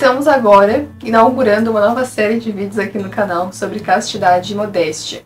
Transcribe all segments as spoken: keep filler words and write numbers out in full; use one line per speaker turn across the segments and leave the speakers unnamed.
Estamos agora inaugurando uma nova série de vídeos aqui no canal sobre castidade e modéstia.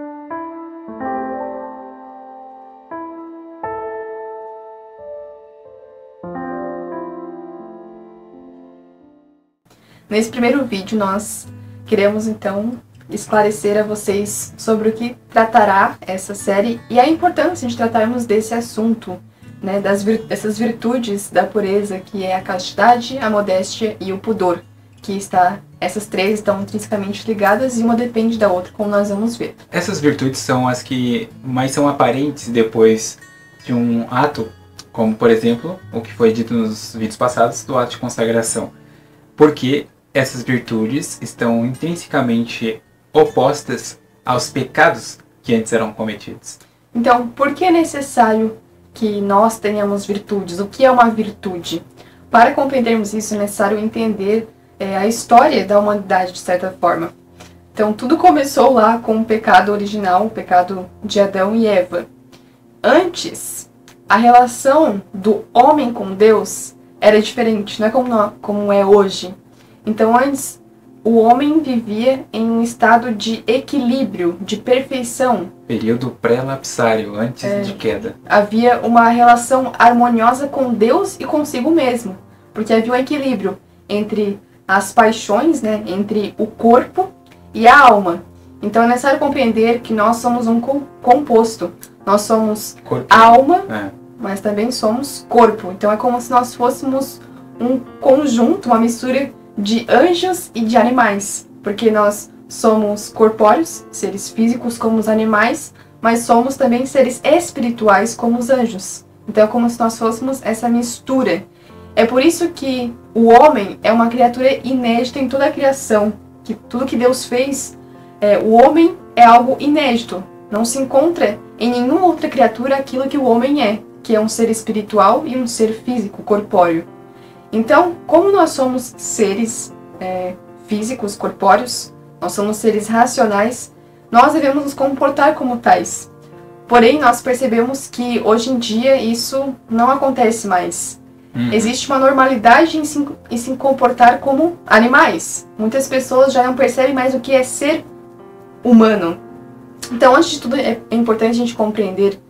Nesse primeiro vídeo nós queremos então esclarecer a vocês sobre o que tratará essa série e a importância de tratarmos desse assunto, né, das vir dessas virtudes da pureza, que é a castidade, a modéstia e o pudor, que está, essas três estão intrinsecamente ligadas e uma depende da outra, como nós vamos ver.
Essas virtudes são as que mais são aparentes depois de um ato, como por exemplo, o que foi dito nos vídeos passados do ato de consagração, porque essas virtudes estão intrinsecamente opostas aos pecados que antes eram cometidos.
Então, por que é necessário que nós tenhamos virtudes? O que é uma virtude? Para compreendermos isso, é necessário entender é, a história da humanidade, de certa forma. Então, tudo começou lá com o pecado original, o pecado de Adão e Eva. Antes, a relação do homem com Deus era diferente, não é como, não, como é hoje. Então, antes, o homem vivia em um estado de equilíbrio, de perfeição.
Período pré-lapsário, antes é, de queda.
Havia uma relação harmoniosa com Deus e consigo mesmo, porque havia um equilíbrio entre as paixões, né, entre o corpo e a alma. Então é necessário compreender que nós somos um composto. Nós somos corpo. Alma, é. mas também somos corpo. Então é como se nós fôssemos um conjunto, uma mistura de anjos e de animais, porque nós somos corpóreos, seres físicos como os animais, mas somos também seres espirituais como os anjos. Então é como se nós fôssemos essa mistura. É por isso que o homem é uma criatura inédita em toda a criação, que tudo que Deus fez, é, o homem é algo inédito. Não se encontra em nenhuma outra criatura aquilo que o homem é, que é um ser espiritual e um ser físico, corpóreo. Então, como nós somos seres é, físicos, corpóreos, nós somos seres racionais, nós devemos nos comportar como tais. Porém, nós percebemos que hoje em dia isso não acontece mais. Hum. Existe uma normalidade em se, em se comportar como animais. Muitas pessoas já não percebem mais o que é ser humano. Então, antes de tudo, é importante a gente compreender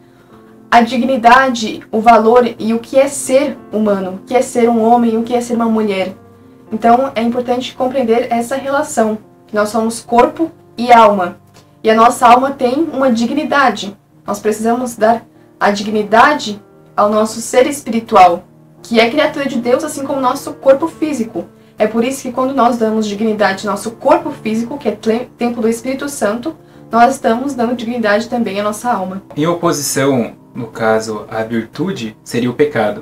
a dignidade, o valor e o que é ser humano, o que é ser um homem e o que é ser uma mulher. Então é importante compreender essa relação, que nós somos corpo e alma. E a nossa alma tem uma dignidade. Nós precisamos dar a dignidade ao nosso ser espiritual, que é criatura de Deus, assim como o nosso corpo físico. É por isso que quando nós damos dignidade ao nosso corpo físico, que é templo do Espírito Santo, nós estamos dando dignidade também à nossa alma.
Em oposição, no caso, a virtude seria o pecado.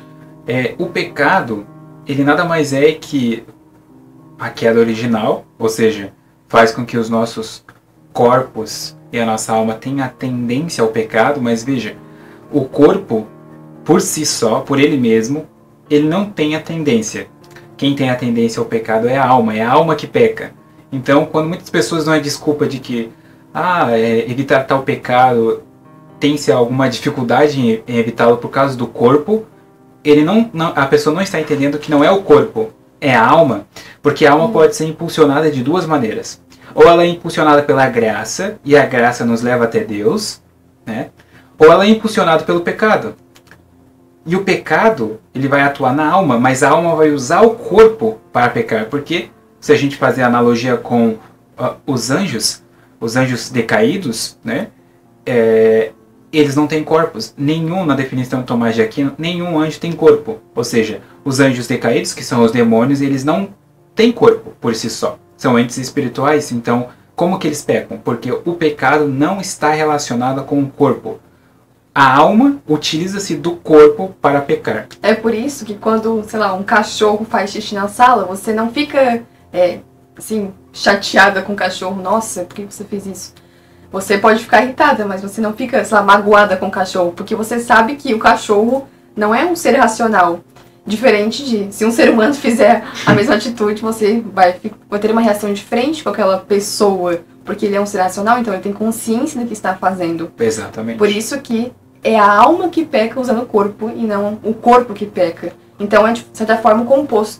É, o pecado, ele nada mais é que a queda original, ou seja, faz com que os nossos corpos e a nossa alma tenham a tendência ao pecado, mas veja, o corpo, por si só, por ele mesmo, ele não tem a tendência. Quem tem a tendência ao pecado é a alma, é a alma que peca. Então, quando muitas pessoas dão a desculpa de que ah, é, evitar tal pecado tem-se alguma dificuldade em, em evitá-lo por causa do corpo, ele não, não, a pessoa não está entendendo que não é o corpo, é a alma, porque a alma pode ser impulsionada de duas maneiras. Ou ela é impulsionada pela graça, e a graça nos leva até Deus, né? Ou ela é impulsionada pelo pecado. E o pecado, ele vai atuar na alma, mas a alma vai usar o corpo para pecar, porque se a gente fazer analogia com uh, os anjos, os anjos decaídos, né? É, eles não têm corpos. Nenhum, na definição de Tomás de Aquino, nenhum anjo tem corpo. Ou seja, os anjos decaídos, que são os demônios, eles não têm corpo por si só. São entes espirituais. Então, como que eles pecam? Porque o pecado não está relacionado com o corpo. A alma utiliza-se do corpo para pecar.
É por isso que quando, sei lá, um cachorro faz xixi na sala, você não fica, é, assim, chateada com o cachorro. Nossa, por que você fez isso? Você pode ficar irritada, mas você não fica, sei lá, magoada com o cachorro, porque você sabe que o cachorro não é um ser racional. Diferente de, se um ser humano fizer a mesma atitude, você vai, vai ter uma reação diferente com aquela pessoa, porque ele é um ser racional, então ele tem consciência do que está fazendo.
Exatamente.
Por isso que é a alma que peca usando o corpo, e não o corpo que peca. Então é, de certa forma, um composto.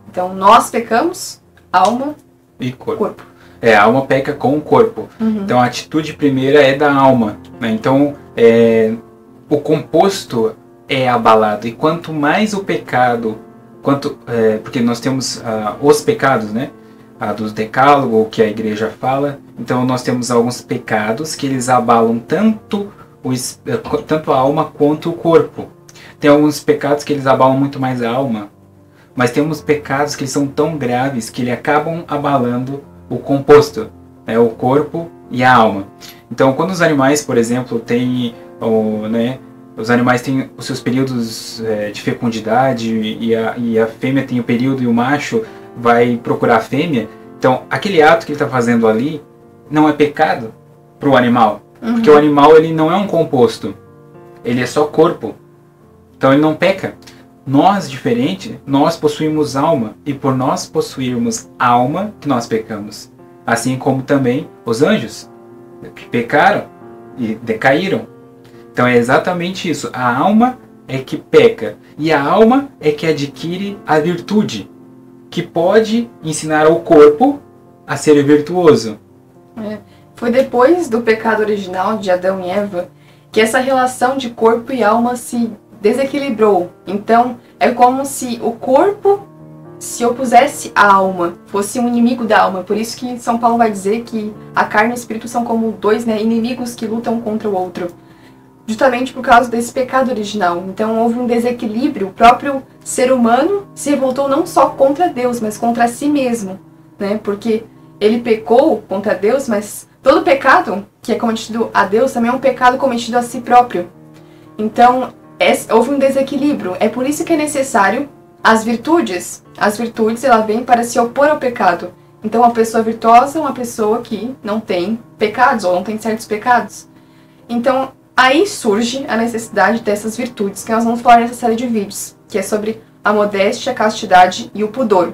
Então, nós pecamos, alma
e corpo.
corpo.
É, a alma peca com o corpo.
Uhum.
Então a atitude primeira é da alma, né? Então é, o composto é abalado. E quanto mais o pecado, quanto, é, porque nós temos ah, os pecados, né? A dos decálogo, que a igreja fala. Então nós temos alguns pecados que eles abalam tanto, o, tanto a alma quanto o corpo. Tem alguns pecados que eles abalam muito mais a alma. Mas temos pecados que são tão graves que eles acabam abalando o composto, né, o corpo e a alma. Então, quando os animais, por exemplo, têm, o, né, os animais têm os seus períodos é, de fecundidade e a, e a fêmea tem o período e o macho vai procurar a fêmea, então aquele ato que ele está fazendo ali não é pecado para o animal, uhum. porque o animal ele não é um composto, ele é só corpo, então ele não peca. Nós, diferente, nós possuímos alma, e por nós possuirmos alma que nós pecamos. Assim como também os anjos, que pecaram e decaíram. Então é exatamente isso. A alma é que peca, e a alma é que adquire a virtude, que pode ensinar ao corpo a ser virtuoso.
É. Foi depois do pecado original de Adão e Eva que essa relação de corpo e alma se desequilibrou. Então, é como se o corpo se opusesse à alma, fosse um inimigo da alma. Por isso que São Paulo vai dizer que a carne e o espírito são como dois, né, inimigos que lutam contra o outro. Justamente por causa desse pecado original. Então, houve um desequilíbrio. O próprio ser humano se revoltou não só contra Deus, mas contra si mesmo, né? Porque ele pecou contra Deus, mas todo pecado que é cometido a Deus também é um pecado cometido a si próprio. Então, houve um desequilíbrio. É por isso que é necessário as virtudes. As virtudes, ela vem para se opor ao pecado. Então, uma pessoa virtuosa é uma pessoa que não tem pecados, ou não tem certos pecados. Então, aí surge a necessidade dessas virtudes, que nós vamos falar nessa série de vídeos, que é sobre a modéstia, a castidade e o pudor.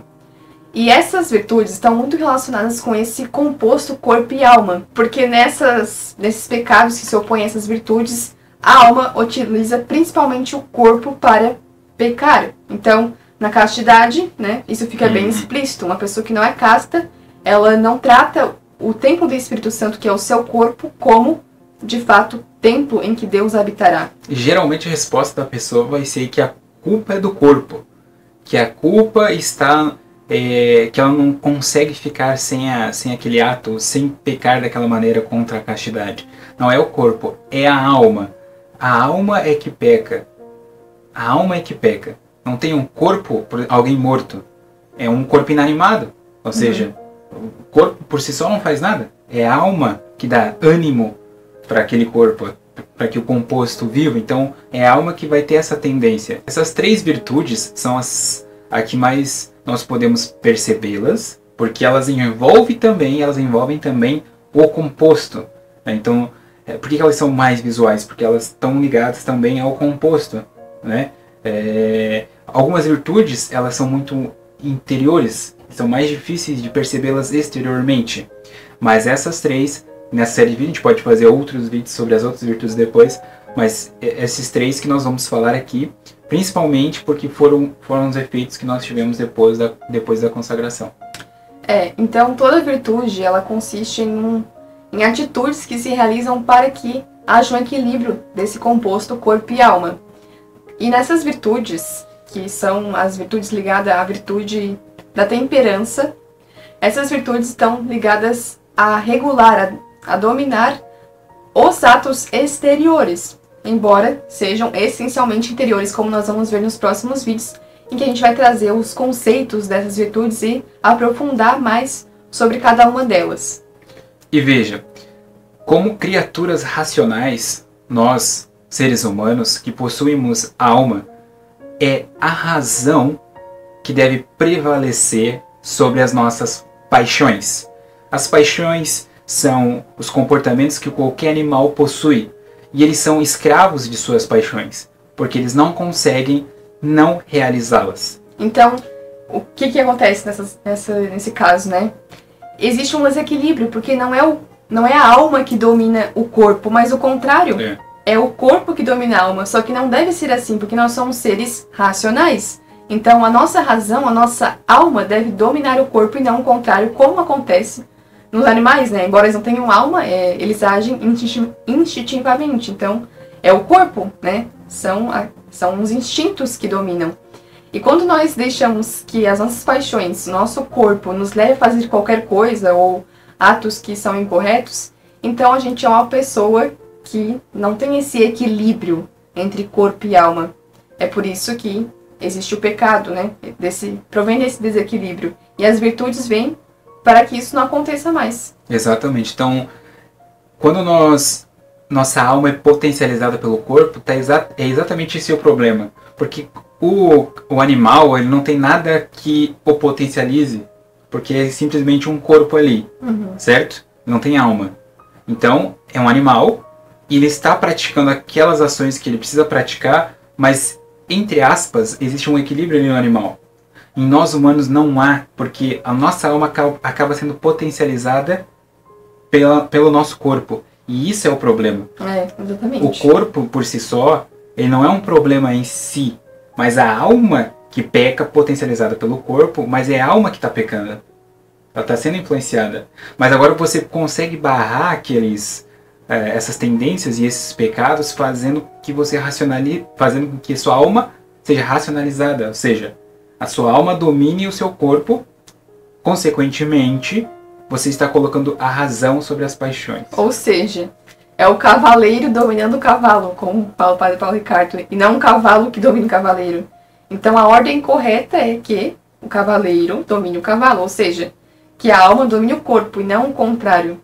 E essas virtudes estão muito relacionadas com esse composto corpo e alma, porque nessas, nesses pecados que se opõem a essas virtudes, a alma utiliza principalmente o corpo para pecar. Então, na castidade, né, isso fica bem explícito. Uma pessoa que não é casta, ela não trata o templo do Espírito Santo, que é o seu corpo, como, de fato, templo em que Deus habitará.
Geralmente a resposta da pessoa vai ser que a culpa é do corpo. Que a culpa está... É, que ela não consegue ficar sem, a, sem aquele ato, sem pecar daquela maneira contra a castidade. Não é o corpo, é a alma. A alma é que peca. A alma é que peca. Não tem um corpo por alguém morto. É um corpo inanimado. Ou seja, uhum. o corpo por si só não faz nada. É a alma que dá ânimo para aquele corpo, para que o composto viva. Então é a alma que vai ter essa tendência. Essas três virtudes são as a que mais nós podemos percebê-las, porque elas envolvem também, elas envolvem também o composto. Né? Então, é, por que elas são mais visuais? Porque elas estão ligadas também ao composto. Né? É, algumas virtudes, elas são muito interiores, são mais difíceis de percebê-las exteriormente. Mas essas três, nessa série de vídeos, a gente pode fazer outros vídeos sobre as outras virtudes depois, mas esses três que nós vamos falar aqui, principalmente porque foram, foram os efeitos que nós tivemos depois da, depois da consagração.
É, então toda virtude, ela consiste em, um, em atitudes que se realizam para que haja um equilíbrio desse composto corpo e alma. E nessas virtudes, que são as virtudes ligadas à virtude da temperança, essas virtudes estão ligadas a regular, a, a dominar os atos exteriores, embora sejam essencialmente interiores, como nós vamos ver nos próximos vídeos, em que a gente vai trazer os conceitos dessas virtudes e aprofundar mais sobre cada uma delas.
E veja, como criaturas racionais, nós, seres humanos, que possuímos alma, é a razão que deve prevalecer sobre as nossas paixões. As paixões são os comportamentos que qualquer animal possui, e eles são escravos de suas paixões, porque eles não conseguem não realizá-las.
Então, o que, que acontece nessa, nessa, nesse caso, né? Existe um desequilíbrio, porque não é, o, não é a alma que domina o corpo, mas o contrário. É. É o corpo que domina a alma, só que não deve ser assim, porque nós somos seres racionais. Então, a nossa razão, a nossa alma deve dominar o corpo e não o contrário, como acontece nos animais, né? Embora eles não tenham alma, é, eles agem instinti- instintivamente. Então, é o corpo, né? São, a, são os instintos que dominam. E quando nós deixamos que as nossas paixões, nosso corpo, nos leve a fazer qualquer coisa ou atos que são incorretos, então a gente é uma pessoa que não tem esse equilíbrio entre corpo e alma. É por isso que existe o pecado, né? Desse, provém desse desequilíbrio. E as virtudes vêm para que isso não aconteça mais.
Exatamente. Então, quando nós, nossa alma é potencializada pelo corpo, tá exa é exatamente esse o problema. Porque o, o animal, ele não tem nada que o potencialize, porque é simplesmente um corpo ali,
Uhum.
certo? Não tem alma. Então, é um animal e ele está praticando aquelas ações que ele precisa praticar, mas, entre aspas, existe um equilíbrio ali no animal. Em nós humanos não há, porque a nossa alma acaba sendo potencializada pela, pelo nosso corpo. E isso é o problema.
É, exatamente.
O corpo, por si só, ele não é um problema em si, mas a alma que peca potencializada pelo corpo, mas é a alma que está pecando. Ela está sendo influenciada. Mas agora você consegue barrar aqueles, é, essas tendências e esses pecados fazendo que você racionalize, fazendo com que sua alma seja racionalizada, ou seja, a sua alma domine o seu corpo, consequentemente, você está colocando a razão sobre as paixões.
Ou seja, é o cavaleiro dominando o cavalo, como fala o padre Paulo Ricardo, e não um cavalo que domina o cavaleiro. Então a ordem correta é que o cavaleiro domine o cavalo, ou seja, que a alma domine o corpo e não o contrário.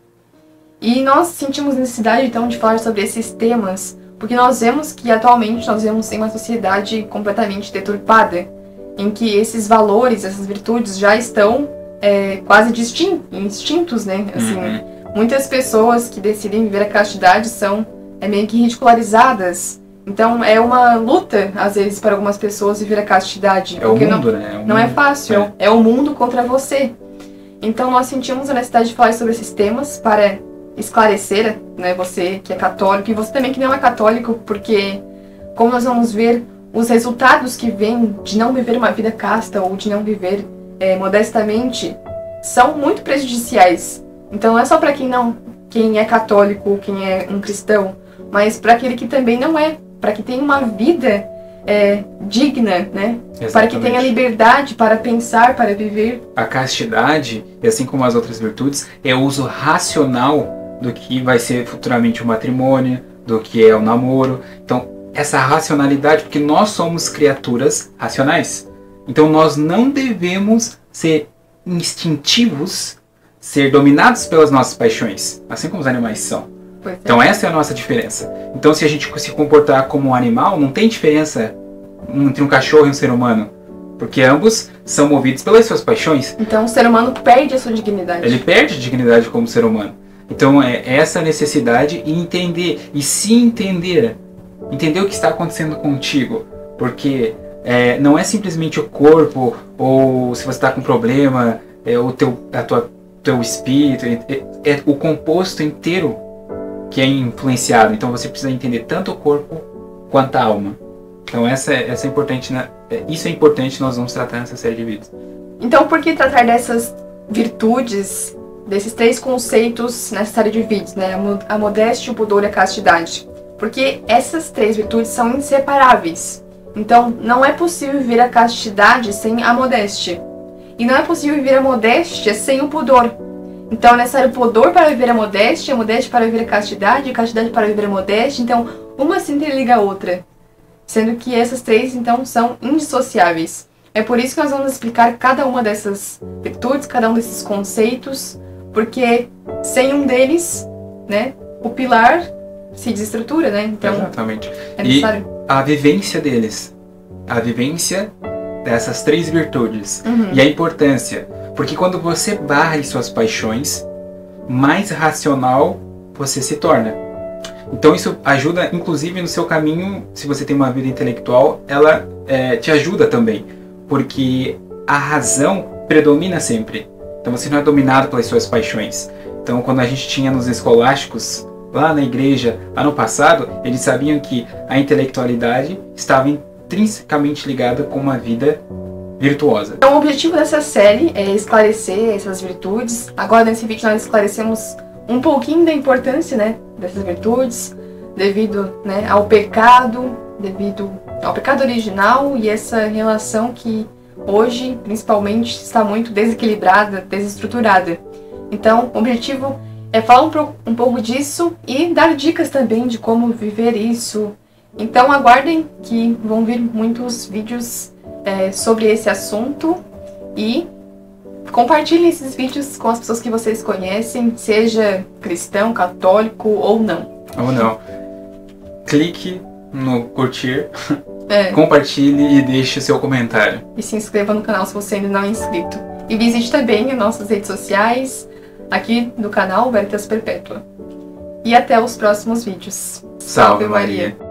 E nós sentimos necessidade então de falar sobre esses temas, porque nós vemos que atualmente nós vemos em uma sociedade completamente deturpada, em que esses valores, essas virtudes já estão é, quase distintos, né? Assim,
Uhum.
muitas pessoas que decidem viver a castidade são é, meio que ridicularizadas. Então é uma luta, às vezes, para algumas pessoas viver a castidade.
É o
porque
mundo,
não,
né? É o
não é
mundo.
fácil,
É.
é o mundo contra você. Então nós sentimos a necessidade de falar sobre esses temas para esclarecer, né, você que é católico e você também que não é católico, porque como nós vamos ver os resultados que vêm de não viver uma vida casta ou de não viver é, modestamente são muito prejudiciais. Então não é só para quem não, quem é católico, quem é um cristão, mas para aquele que também não é, para que tenha uma vida é, digna, né?
Exatamente.
Para que tenha liberdade para pensar, para viver.
A castidade, e assim como as outras virtudes, é o uso racional do que vai ser futuramente o matrimônio, do que é o namoro. Então, essa racionalidade, porque nós somos criaturas racionais. Então, nós não devemos ser instintivos, ser dominados pelas nossas paixões, assim como os animais são.
Pois é.
Então, essa é a nossa diferença. Então, se a gente se comportar como um animal, não tem diferença entre um cachorro e um ser humano, porque ambos são movidos pelas suas paixões.
Então o ser humano perde a sua dignidade.
Ele perde a dignidade como ser humano. Então é essa necessidade e entender, e se entender, entender o que está acontecendo contigo, porque é, não é simplesmente o corpo, ou se você está com problema, é o teu, a tua, teu espírito, é, é o composto inteiro que é influenciado. Então você precisa entender tanto o corpo quanto a alma. Então essa, essa é importante, né? Isso é importante, nós vamos tratar nessa série de vídeos.
Então por que tratar dessas virtudes, desses três conceitos nessa série de vídeos, né? A modéstia, o pudor e a castidade? Porque essas três virtudes são inseparáveis. Então não é possível viver a castidade sem a modéstia. E não é possível viver a modéstia sem o pudor. Então é necessário o pudor para viver a modéstia, a modéstia para viver a castidade, a castidade para viver a modéstia. Então uma se interliga a outra. Sendo que essas três, então, são indissociáveis. É por isso que nós vamos explicar cada uma dessas virtudes, cada um desses conceitos, porque sem um deles, né, o pilar se desestrutura, né? Então,
exatamente.
É necessário.
E a vivência deles, a vivência dessas três virtudes,
Uhum.
e a importância, porque quando você barra em suas paixões, mais racional você se torna. Então isso ajuda, inclusive, no seu caminho, se você tem uma vida intelectual, ela é, te ajuda também, porque a razão predomina sempre. Então você não é dominado pelas suas paixões. Então quando a gente tinha nos escolásticos, lá na igreja, ano passado, eles sabiam que a intelectualidade estava em intrinsecamente ligada com uma vida virtuosa.
Então o objetivo dessa série é esclarecer essas virtudes. Agora nesse vídeo nós esclarecemos um pouquinho da importância, né, dessas virtudes, devido, né, ao pecado, devido ao pecado original e essa relação que hoje, principalmente, está muito desequilibrada, desestruturada. Então, o objetivo é falar um, pro, um pouco disso e dar dicas também de como viver isso. Então, aguardem que vão vir muitos vídeos é, sobre esse assunto e compartilhem esses vídeos com as pessoas que vocês conhecem, seja cristão, católico ou não.
Ou não. Clique no curtir,
É.
compartilhe e deixe o seu comentário.
E se inscreva no canal se você ainda não é inscrito. E visite também as nossas redes sociais, aqui do canal Veritas Perpétua. E até os próximos vídeos.
Salve Maria!